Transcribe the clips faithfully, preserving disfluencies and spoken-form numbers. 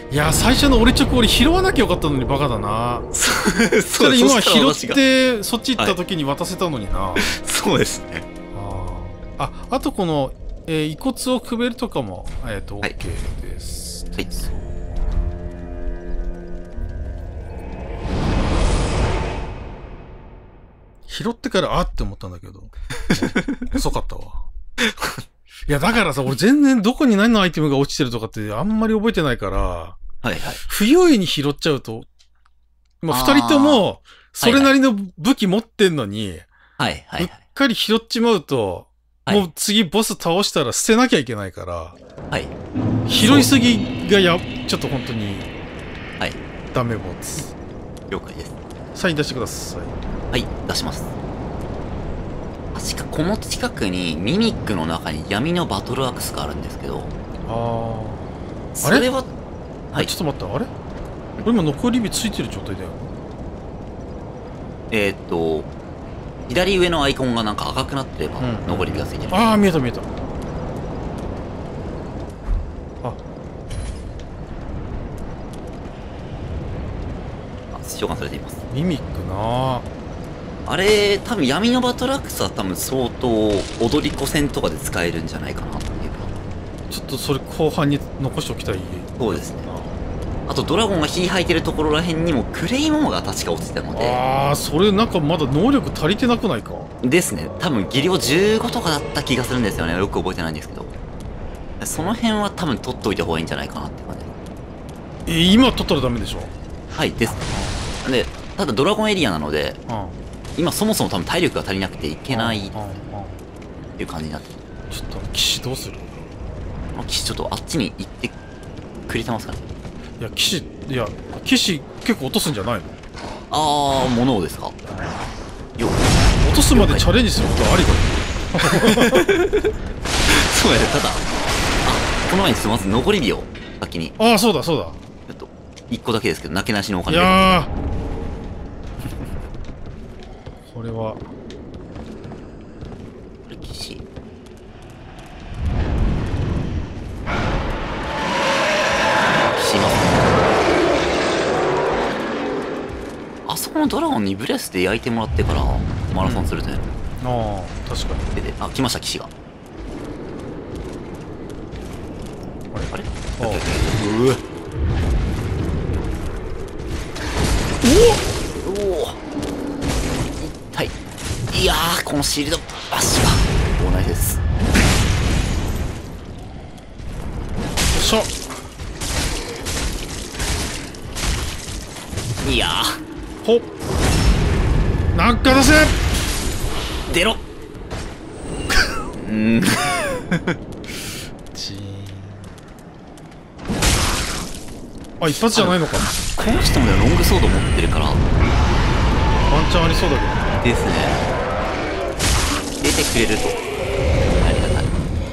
いや最初の俺直俺拾わなきゃよかったのにバカだな。 そうそれ今拾っててそっち行った時に渡せたのにな、はい、 そうですね。 あああとこの、えー、遺骨をくべるとかもえっ、ー、と OK です、 はい、 拾ってからあって思ったんだけど遅かったわ。いやだからさ俺全然どこに何のアイテムが落ちてるとかってあんまり覚えてないから、 はいはい、 不用意に拾っちゃうと、まあ、二人ともそれなりの武器持ってんのに、 はいはい、 うっかり拾っちまうと、はい、もう次ボス倒したら捨てなきゃいけないから、 はい、 拾いすぎがやちょっと本当に、 はい、 ダメボツ。 了解です。 サイン出してください。 はい、出します。確かこの近くにミミックの中に闇のバトルアクスがあるんですけど、 ああ、 それははい、ちょっと待った、あれこれ今残り火ついてる状態だよ。 えー、っと左上のアイコンがなんか赤くなってれば、うん、残り火がついてる。 ああ見えた見えた。ああ召喚されています。 ミミックなあれ多分闇のバトルアクスは多分相当踊り子戦とかで使えるんじゃないかなっていう。 ちょっとそれ後半に残しておきたい。 そうですね。あとドラゴンが火吐いてるところらへんにもクレイモモが確か落ちてたので。 ああそれなんかまだ能力足りてなくないか。 ですね。多分技量じゅうごとかだった気がするんですよね。よく覚えてないんですけど、その辺は多分取っといた方がいいんじゃないかなって感じ。 え今取ったらダメでしょ。 はいです。でただドラゴンエリアなので、 うん、 今そもそも多分体力が足りなくていけないっていう感じになってる。 ちょっと騎士どうする。 騎士ちょっとあっちに行ってくれてますかね。 いや騎士いや騎士結構落とすんじゃないの。 ああ物をですか。よ落とすまでチャレンジすることはありだよ。 そうやね。ただあこの前にまず残り火を先に。 ああそうだそうだ。 ちょっといっこだけですけどなけなしのお金いやこれは騎士あそこのドラゴンにブレスで焼いてもらってからマラソンするという、 うん、ああ確かに。 でであ来ました騎士が。あれあれあうわおおお痛い。いやーこのシールドバッシュが大ナイスです。よっしゃ。 いやーほっなんか出せ出ろうんチーンあ一発じゃないのか。 この人もロングソード持ってるからワンチャンありそうだけどですね。出てくれるとありがたい。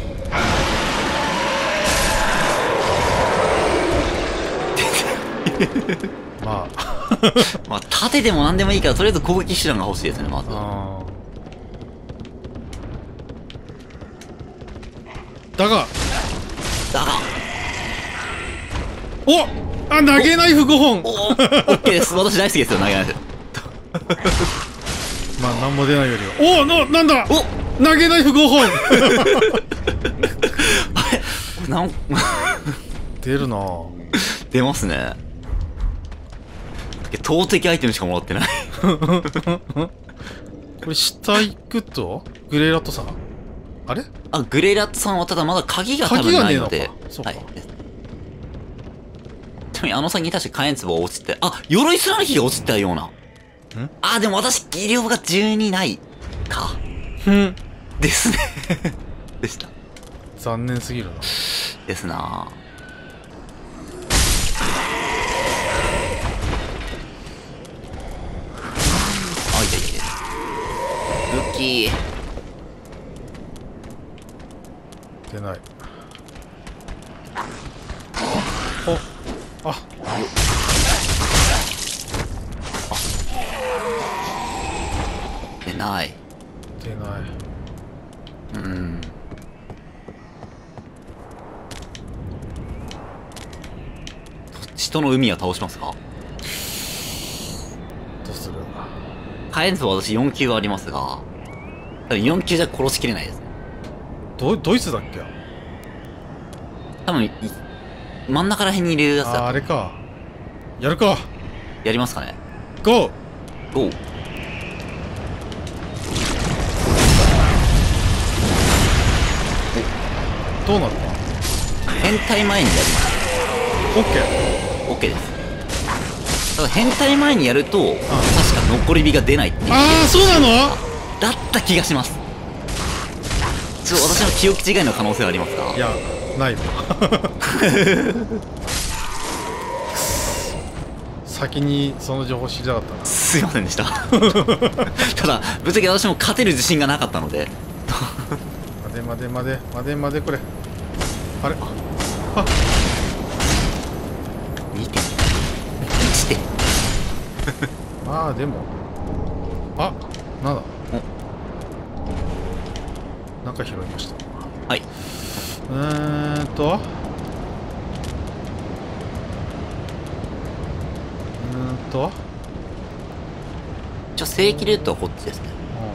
まあまあ盾でも何でもいいからとりあえず攻撃手段が欲しいですねまず。 だがだがおあ投げナイフごほん。 おおオッケーです。私大好きですよ投げナイフ。 まあ何も出ないよりはおおななんだお投げナイフごほん。 なん出るなぁ。 出ますね。投擲アイテムしかもらってない。 これ下行くとグレイラットさんあれあグレイラットさんはただまだ鍵が多分ないので。 そうか、 はい、ちなみにあの先に確か火炎壺が落ちてあ鎧スランヒが落ちてたような。あでも私技量がじゅうにないかですね。でした。 残念すぎるなですな。あいたいたいた武器出ない。おあ出ない出ない。 うんどっ血との海は倒しますか？ どうする？ 火炎壺は私よん級はありますが、多分よん級じゃ殺しきれないです。 ドドイツだっけ？ 多分い真ん中ら辺にいるやつあー、 だ。 あれか。やるか。 やりますかね。 ゴー。 おう。 どうなった？ 変態前にやります。 オッケー。 OK です。ただ変態前にやると確か残り火が出ないっていう。 ああ、そうなの？ だった気がします。ちょっと私の記憶違いの可能性はありますか？ いや、ないわ。先にその情報知りたかったな。 すいませんでした。ただぶっちゃけ私も勝てる自信がなかったので。 待て待て待て待て待て、これあれ、あ、 にてんいちてん。 まあでも、あ、なんだ、なんか拾いました。 はい。 うーんとうーんとじゃあ正規ルートはこっちですね。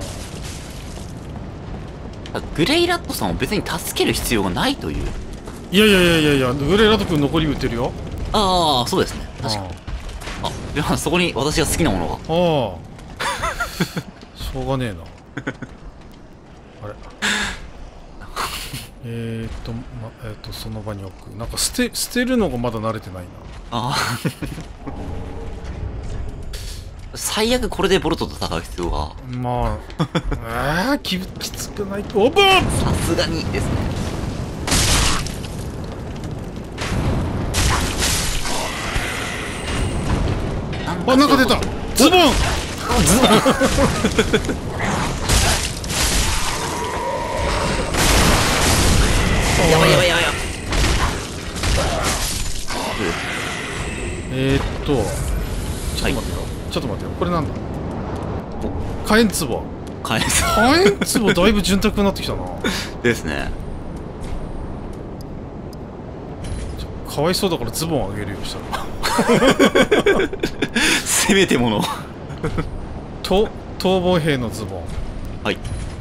グレイラットさんを別に助ける必要がないという。 いやいやいやいやいや、グレイラト君残り打ってるよ。 ああ、そうですね。確かに。あ、でもそこに私が好きなものが。 ああ。しょうがねえな。あれ。えーっと、ま、えーっと、その場に置く。なんか捨て、捨てるのがまだ慣れてないな。 ああ。最悪これでボルトと戦う必要が。 まあ、ああ、き、きつくないと。オープン！ さすがにですね。 あ、なんか出た！ズボン！ やばいやばいやばいやばい。 えーっと、ちょっと待ってよ。ちょっと待ってよ。これなんだ？火炎壺。 火炎火炎壺だいぶ潤沢になってきたな。 ですね。 かわいそうだからズボンあげるよ、したら。 せめてもの。 と逃亡兵のズボン。 はい。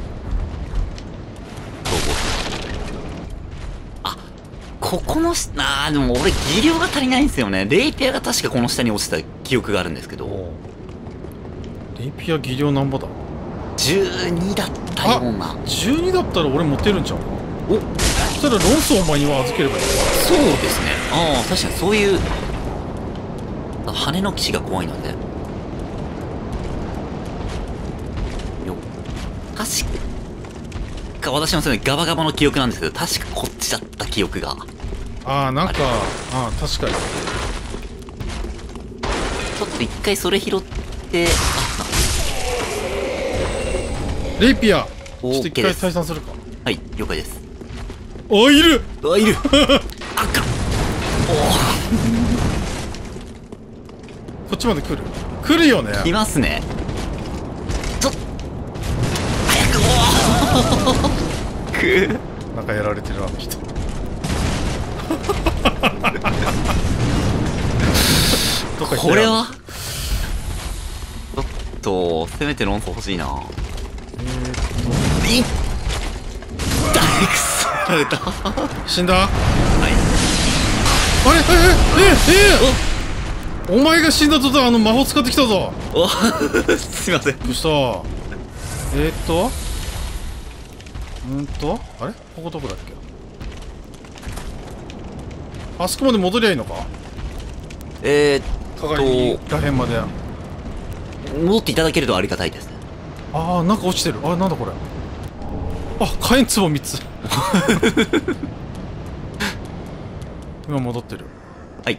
あ、ここのし、あーでも俺技量が足りないんですよね。レイピアが確かこの下に落ちた記憶があるんですけど。 レイピア技量なんぼだ？ じゅうにだったような。 じゅうにだったら俺持てるんちゃうか。 お、 そしたらロンソンお前には預ければいい。 そうですね。ああ、確かにそういう羽の騎士が怖いので。よ、確か私もそれガバガバの記憶なんですけど、確かこっちだった記憶が。 ああ、なんか、ああ、確かに。 ちょっと一回それ拾って、あ、 レイピア、ちょっ OK と一回退散するか。 はい、了解です。 あ、いる！ あ、いる。あかん。 こっちまで来る。来るよね。 お、来ますね。ちょっ、早く。おー。く。 なんかやられてるあの人。どっか行ってる。 これは。ちょっと、せめて論争欲しいな。 えーっと。 いっ。大クソられた。 死んだ？ はい。 あれ、え、え、え、え、お前が死んだ途端あの魔法使ってきたぞ。 おすいません。 どうした？えー、っとうんとあれ、ここどこだっけ？あそこまで戻りゃいいのか？ えー、っ鏡らへんまで。 戻っていただけるとありがたいですね。 ああ、なんか落ちてる。あ、なんだこれ。あ、火炎壺みっつ。今戻ってる。 はい。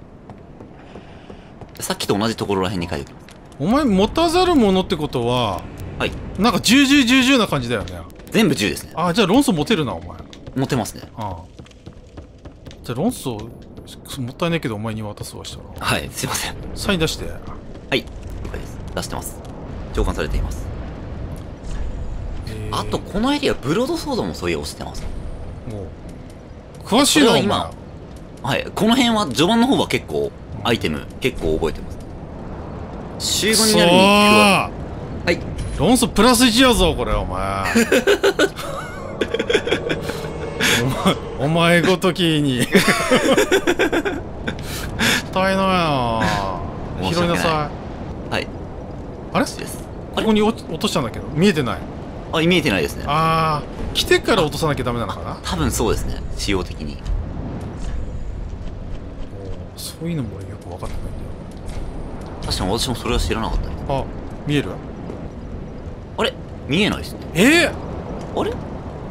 さっきと同じところらへんに書いておきます。 お前持たざるものってことは、 はい。 なんか重々重々な感じだよね。 全部じゅうですね。 ああ、じゃあ論争持てるな、お前。 持てますね。 ああ。じゃあ論争もったいないけどお前に渡すわしたら。 はい、すいません。 サイン出して。 はい、了解です。出してます。召喚されています。 えー、 あと、このエリア、ブロードソードもそういや落ちてます。 もう詳しいな、お前。 今、 はい。この辺は、序盤の方は結構、アイテム、結構覚えてます。終盤になるに行くわ。はい。 論争プラスいちやぞ、これ、お前。お前、お前ごときに。もったいないな。拾いなさい。はい。 あれです。 ここに落としたんだけど、見えてない。 あ、見えてないですね。 ああ、来てから落とさなきゃダメなのかな。 多分そうですね、仕様的に。 そういうのも俺よく分かってないんだよ。 確かに私もそれは知らなかったです。 あ、見える？ あれ見えないですね。 えー、 あれ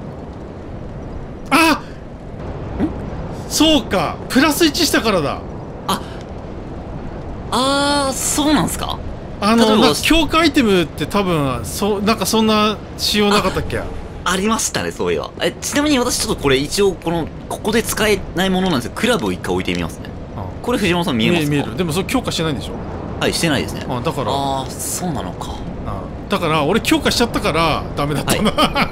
あんそうか、プラスいちしたからだ。 ああー、そうなんすか。 あの、なんか強化アイテムって多分、そう、なんかそんな仕様なかったっけ？ あ, ありましたね、そういえば。え、ちなみに私ちょっとこれ一応、この、ここで使えないものなんですけど、クラブを一回置いてみますね。これ藤山さん見えますか？ 見える。でもそれ強化してないんでしょ？ はい、してないですね。 あ、だから。 ああ、そうなのか。 あだから俺強化しちゃったからダメだったな、はい、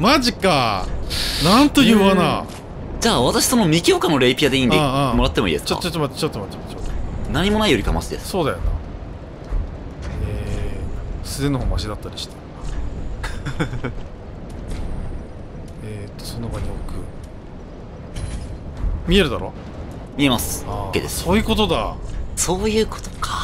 マジか。なんという罠。 じゃあ私その未強化のレイピアでいいんでもらってもいいですか？ ちょちょっと待ってちょっと待ってちょっと待って、 何もないよりかマシです。 そうだよな。えー、素手の方マシだったりしてえっとその場に置く。見えるだろ？ 見えます。 OK です。 そういうことだ。 そういうことか。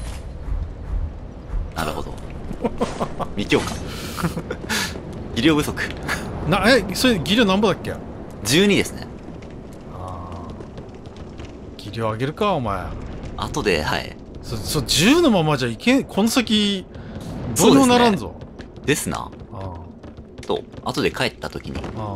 なるほど。未強化技量不足な。え、それ技量何ぼだっけ？ じゅうにですね。 ああ、技量上げるかお前。 後で、はい。 そそじゅうのままじゃいけん。この先どうにもならんぞ。 ですな。 ああと後で帰った時に。 ああ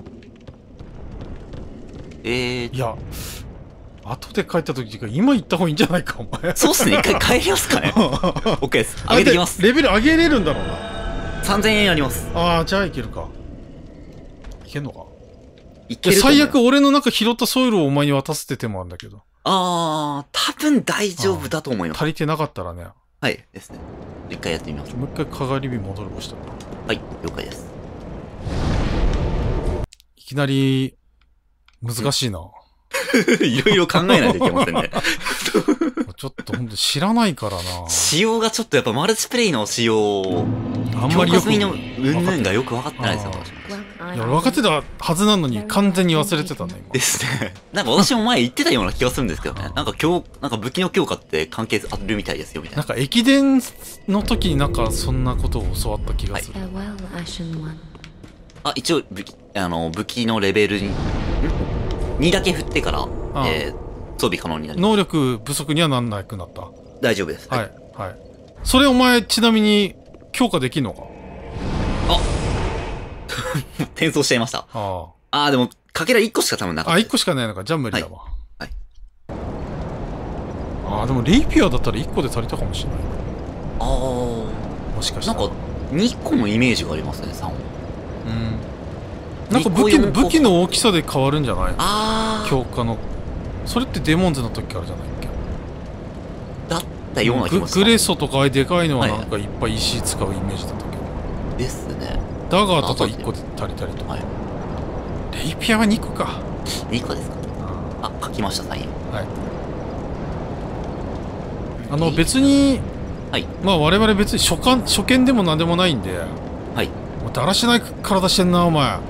えー、 いや、後で帰った時か今行った方がいいんじゃないかお前。 そうっすね。一回帰りますかね。OK です。上げてきます。 レベル上げれるんだろうな。 さんぜんえんあります。 ああ、じゃあいけるか。いけんのか。 いけると思う。 最悪俺の中拾ったソイルをお前に渡すって手もあるんだけど。 ああ、多分大丈夫だと思います。 足りてなかったらね。 はいですね。一回やってみます。 もう一回かがり火戻るとしたら。 はい、了解です。 いきなり難しいな。 いろいろ考えないといけませんね。 ちょっとほんと知らないからな。 仕様がちょっとやっぱマルチプレイの仕様、 あんまりよく強化済みの云々がよく分かってないですよ。 いや、分かってたはずなのに完全に忘れてたね。 ですね。なんか私も前言ってたような気がするんですけどね。なんか強、なんか武器の強化って関係あるみたいですよみたいな。 なんか駅伝の時になんかそんなことを教わった気がする。はい、 あ、一応武器、あの、武器のレベルに、んにだけ振ってから、ああえー、装備可能になります。 能力不足にはなんなくなった。 大丈夫です。 はい。はい。それお前、ちなみに、強化できんのか？ あ転送しちゃいました。ああ。でも、かけらいっこしか多分なかった。 あ、いっこしかないのか。じゃあ無理だわ。 はい。はい、 ああ、でもレイピアだったらいっこで足りたかもしれない。ああ。もしかしたら。 なんか、にこのイメージがありますね、さんは。 うん。なんか武器の、武器の大きさで変わるんじゃない？ ああ。 強化の。それってデモンズの時からじゃないっけ？ だったような気がする。 グレッソとかああいうでかいのはなんかいっぱい石使うイメージだったけど。 ですね。 ダガーとかいっこで足りたりとか。はい、レイピアはにこか。 にこですか。あ、書きました、サイン。 はい。あの、別に、 はい。 まあ我々別に初見、初見でもなんでもないんで。 はい。 もうだらしない体してんな、お前。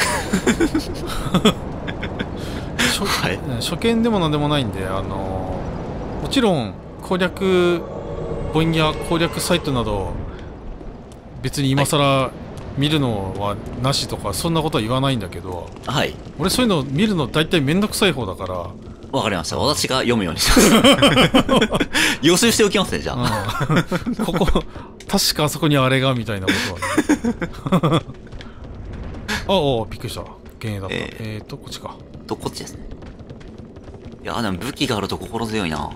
初, はい、初見でもなんでもないんで、あのー、もちろん攻略本や攻略サイトなど別に今更見るのはなしとかそんなことは言わないんだけど、 はい、 俺そういうの見るの大体めんどくさい方だから。 わかりました。私が読むようにします予習しておきますね、じゃあ、 うん、ここ確かあそこにあれがみたいなことはねああ、びっくりした。幻影だった。えー、えーとこっちか。 とこっちですね。いやでも武器があると心強いな。うん、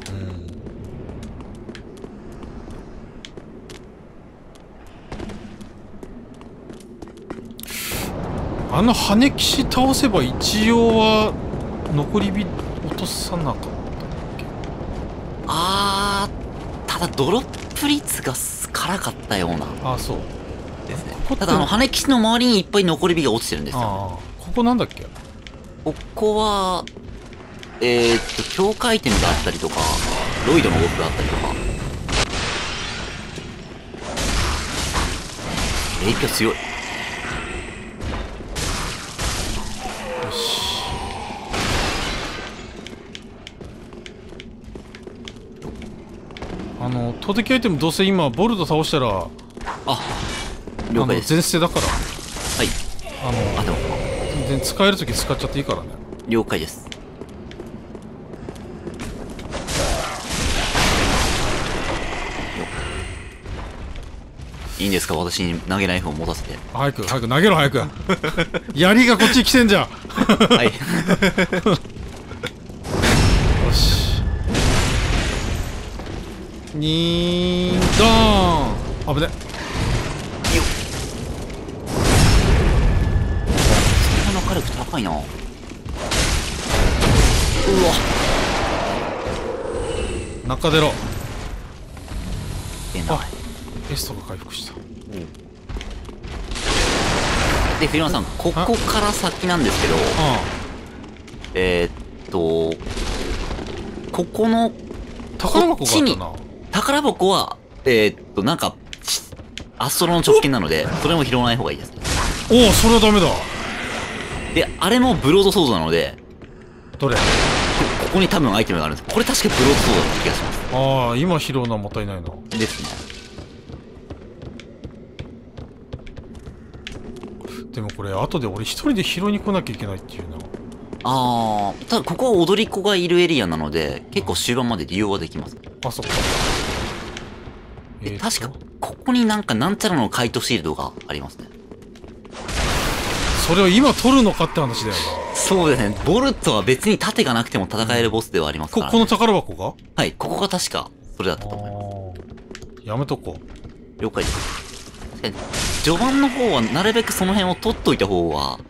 あの羽騎士倒せば一応は残り火落とさなかったっけ？ あー、ただドロップ率が辛かったような。 ああ、そうですね。ただあの羽騎士の周りにいっぱい残り火が落ちてるんですよ。 ああ、ここなんだっけ？ ここは、えー、っと、境界点があったりとか、ロイドの動きがあったりとか。影響強い。 よし。あの投擲アイテムどうせ今ボルト倒したらあ、了解です。 全捨てだから。 はい。 あのあ、でも全然使えるとき使っちゃっていいからね。 了解です。いいんですか、私に投げナイフを持たせて。 早く早く投げろ早く槍がこっちに来てんじゃんはいよしにーんドーン。危ね。 よっ。そんな火力高いな。うわ中出ろ。 出ない。 エストが回復した。 で、藤山さん、ここから先なんですけど、えー、っと、ここの、 宝箱があったな。 宝箱は、えー、っと、なんか、アストロの直径なので、それも拾わない方がいいです。 おお、それはダメだ。 で、あれもブロードソードなので、 どれ？ ここに多分アイテムがあるんです。これ確かブロードソードだった気がします。 ああ、今拾うのはもったいないな。 ですね。 でもこれ後で俺一人で拾いに来なきゃいけないっていうな。 あー、ただここは踊り子がいるエリアなので、結構終盤まで利用はできます。 あ、そっか。 えー、確か、ここになんかなんちゃらのカイトシールドがありますね。 それを今取るのかって話だよな。 そうですね。ボルトは別に盾がなくても戦えるボスではありますから、ね。 こ、この宝箱が？ はい、ここが確か、それだったと思います。やめとこう。了解です。序盤の方はなるべくその辺を取っといた方が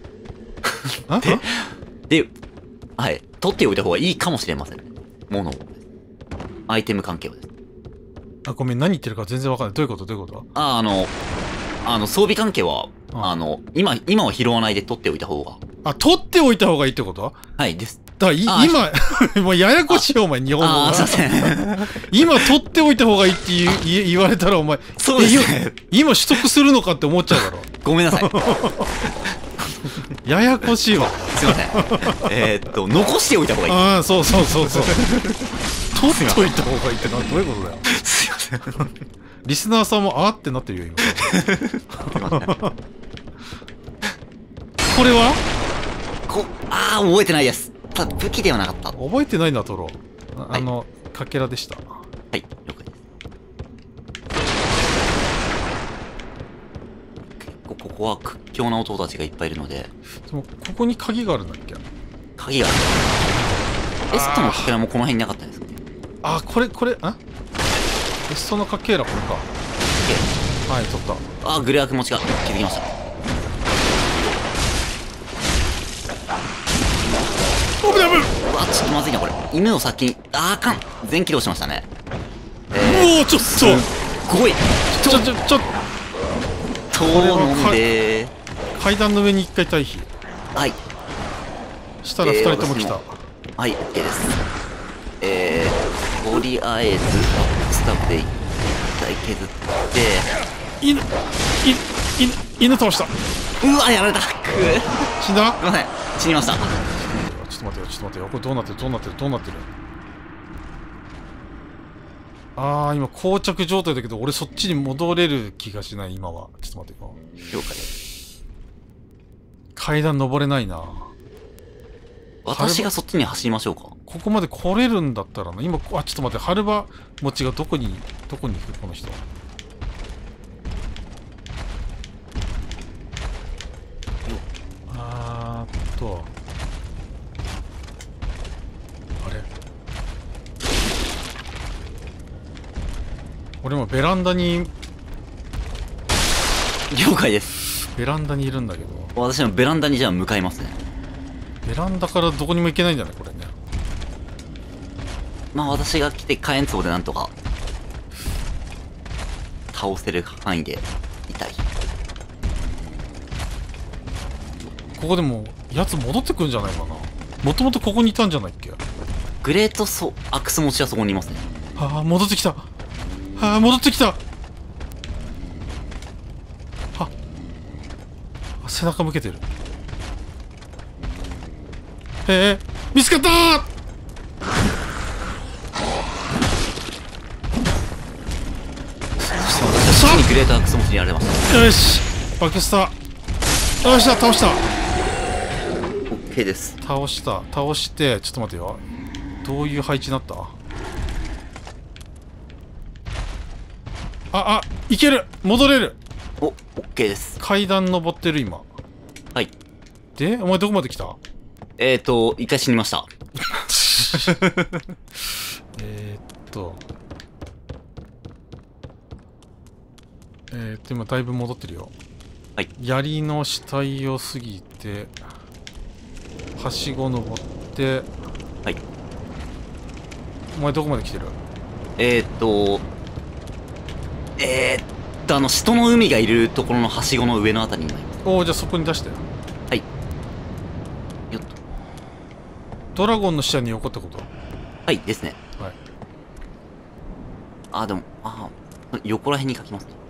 で、で、はい、取っておいた方がいいかもしれませんね。ものを。アイテム関係をです。 あ、ごめん、何言ってるか全然わかんない。どういうことどういうことあ、あの、あの、装備関係は、あ, あの、今、今は拾わないで取っておいた方が。 あ、取っておいた方がいいってこと？ はいです。 だい今、もうややこしいよ、お前、日本語が。 あ、すいません。 今、取っておいた方がいいって言, 言, 言われたら、お前、 そうですね。 今、取得するのかって思っちゃうだろ。 ごめんなさい。 ややこしいわ。 すいません。えーっと、残しておいた方がいい。 ああ、そうそうそうそう。取っといた方がいいってな、どういうことだよ。 すいません。 リスナーさんも、あーってなってるよ、今。これはこ、ああ、覚えてないです。ただ武器ではなかった。 覚えてないな、トロ。あ、はい、あの、かけらでした。 はい、了解です。結構ここは屈強な男たちがいっぱいいるので。 でも、ここに鍵があるんだっけ？ 鍵がある。エストのかけらもこの辺になかったですかね。 あー、これ、これ、あエストのかけら、これか。はい、取った。 あー、グレアク持ちが気づきました。 うわ、 ちょっとまずいな、これ。犬を先に、あー、あかん。全起動しましたね。 えー、おお、ちょっとすごいちょ、ちょ、ちょ、 と飲んで階段の上に一回退避。 はい。 したら二人とも来た。 はい、OK です。えー、とりあえず、スタッフで一回削って、 犬、犬、犬、犬倒した。 うわ、やられた。 死んだ？ ごめんなさい、死にました。 ちょっと待ってよ、ちょっと待ってよ。これどうなってるどうなってるどうなってるあー、今、膠着状態だけど、俺そっちに戻れる気がしない、今は。ちょっと待ってよ。 了解です。 階段登れないな。 私がそっちに走りましょうか。 ここまで来れるんだったらな。今、あ、ちょっと待って、春場持ちがどこに、どこに行くこの人。あーっと。あれ俺もベランダに、 了解です。 ベランダにいるんだけど。 私もベランダにじゃあ向かいますね。 ベランダからどこにも行けないんじゃないこれね。 まあ私が来て火炎壺でなんとか倒せる範囲でいたい。 ここでもやつ戻ってくるんじゃないかな。もともとここにいたんじゃないっけ。 グレートソアクス持ちはそこにいますね。 ああ、戻ってきた。ああ、戻ってきた。あ、背中向けてる。へえ、見つかったー。 私はにグレートアクス持ちにやられました。 よし、バケスタ。よっしゃ、倒した。 OK です。 倒した倒して、ちょっと待てよ。どういう配置になった。ああ、いける、戻れる。 お、OK です。 階段登ってる今。 はい。 で、お前どこまで来た。 えーと一回死にました。 えっとえー、っと今だいぶ戻ってるよ。 はい。 槍の死体を過ぎてはしご登って。 はい。 お前どこまで来てる。 えーっとえーっとあの人の海がいるところのはしごの上のあたりになります。 おお、じゃあそこに出して。 はい。よっと。 ドラゴンの下に横ってこと。 はいですね。 はい。 あでもあ横ら辺に書きますね。